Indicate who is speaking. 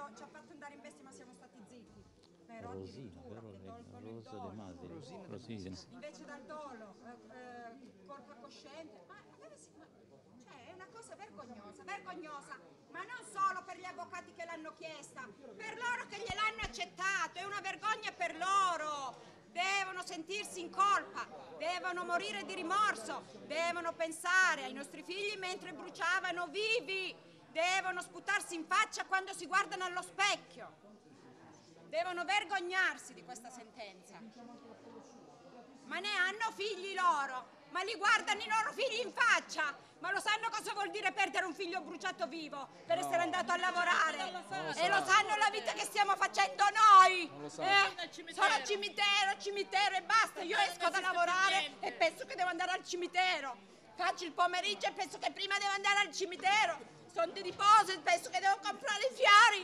Speaker 1: ci ha fatto andare in bestia, ma siamo stati zitti. Però
Speaker 2: Rosina,
Speaker 1: addirittura
Speaker 2: però
Speaker 1: che
Speaker 2: lei,
Speaker 1: tolgono il
Speaker 2: Rosa De Masi,
Speaker 1: dolo,
Speaker 2: Rosina.
Speaker 1: invece dal dolo, colpa cosciente, cioè è una cosa vergognosa, vergognosa, ma non solo per gli avvocati che l'hanno chiesta, per loro che gliel'hanno accettato, è una vergogna per loro. Devono sentirsi in colpa, devono morire di rimorso, devono pensare ai nostri figli mentre bruciavano vivi, devono sputarsi in faccia quando si guardano allo specchio, devono vergognarsi di questa sentenza. Ma ne hanno figli loro, ma li guardano i loro figli in faccia, ma lo sanno cosa vuol dire perdere un figlio bruciato vivo per essere andato a lavorare? E lo sanno la vita che stiamo facendo noi? Solo cimitero, cimitero e basta. Io esco da lavorare e penso che devo andare al cimitero. Faccio il pomeriggio e penso che prima devo andare al cimitero. Sono di riposo e penso che devo comprare i fiori